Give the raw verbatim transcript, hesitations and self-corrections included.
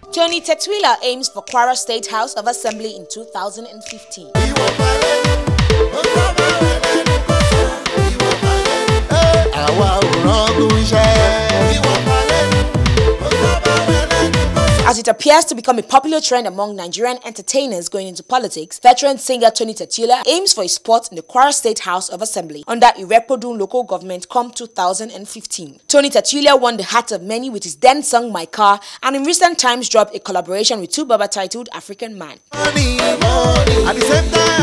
Tony Tetuila aims for Kwara State House of Assembly in two thousand fifteen. As it appears to become a popular trend among Nigerian entertainers going into politics, veteran singer Tony Tetuila aims for a spot in the Kwara State House of Assembly under Irepodun local government come two thousand fifteen. Tony Tetuila won the hearts of many with his then song My Car, and in recent times dropped a collaboration with two Baba titled African Man. Money, money. At the same time,